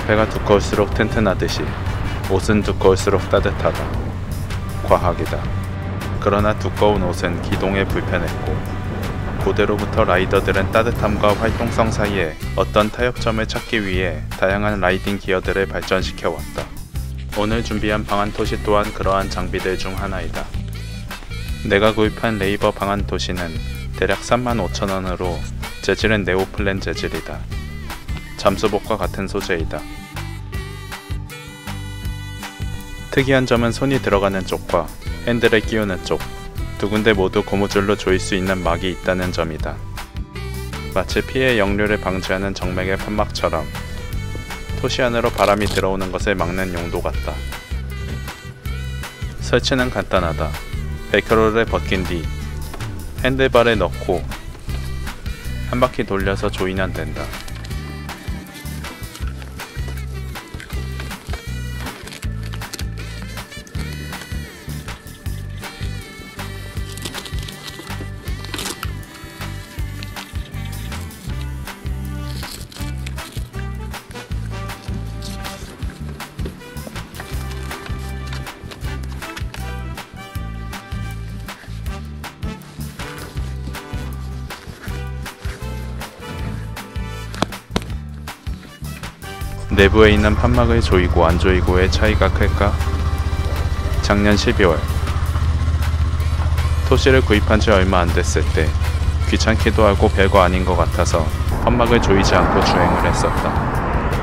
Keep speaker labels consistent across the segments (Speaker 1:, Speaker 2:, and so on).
Speaker 1: 방패가 두꺼울수록 튼튼하듯이 옷은 두꺼울수록 따뜻하다. 과학이다. 그러나 두꺼운 옷은 기동에 불편했고 고대로부터 라이더들은 따뜻함과 활동성 사이에 어떤 타협점을 찾기 위해 다양한 라이딩 기어들을 발전시켜왔다. 오늘 준비한 방한토시 또한 그러한 장비들 중 하나이다. 내가 구입한 레이버 방한토시는 대략 35,000원으로 재질은 네오플랜 재질이다. 잠수복과 같은 소재이다. 특이한 점은 손이 들어가는 쪽과 핸들에 끼우는 쪽 두 군데 모두 고무줄로 조일 수 있는 막이 있다는 점이다. 마치 피해 역류를 방지하는 정맥의 판막처럼 토시 안으로 바람이 들어오는 것을 막는 용도 같다. 설치는 간단하다. 벨크로를 벗긴 뒤 핸들바를 넣고 한 바퀴 돌려서 조이면 된다. 내부에 있는 판막을 조이고 안 조이고의 차이가 클까? 작년 12월 토시를 구입한 지 얼마 안 됐을 때 귀찮기도 하고 별거 아닌 것 같아서 판막을 조이지 않고 주행을 했었다.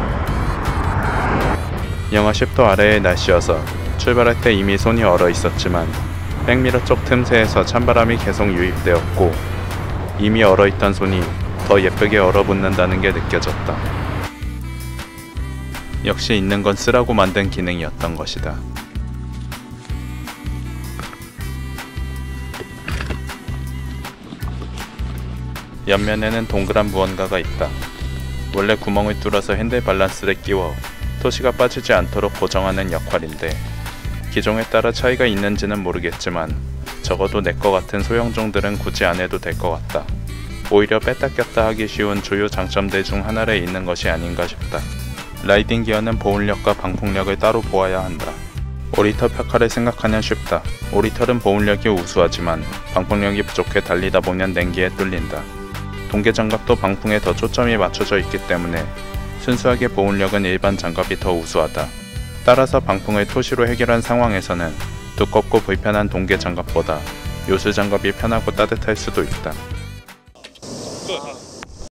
Speaker 1: 영하 10도 아래의 날씨여서 출발할 때 이미 손이 얼어 있었지만 백미러 쪽 틈새에서 찬바람이 계속 유입되었고 이미 얼어있던 손이 더 예쁘게 얼어붙는다는 게 느껴졌다. 역시 있는 건 쓰라고 만든 기능이었던 것이다. 옆면에는 동그란 무언가가 있다. 원래 구멍을 뚫어서 핸들 밸런스를 끼워 토시가 빠지지 않도록 고정하는 역할인데 기종에 따라 차이가 있는지는 모르겠지만 적어도 내 거 같은 소형종들은 굳이 안 해도 될 것 같다. 오히려 뺐다 꼈다 하기 쉬운 주요 장점들 중 하나를 잇는 것이 아닌가 싶다. 라이딩 기어는 보온력과 방풍력을 따로 보아야 한다. 오리털 펴카를 생각하면 쉽다. 오리털은 보온력이 우수하지만 방풍력이 부족해 달리다 보면 냉기에 뚫린다. 동계 장갑도 방풍에 더 초점이 맞춰져 있기 때문에 순수하게 보온력은 일반 장갑이 더 우수하다. 따라서 방풍을 토시로 해결한 상황에서는 두껍고 불편한 동계 장갑보다 요술 장갑이 편하고 따뜻할 수도 있다.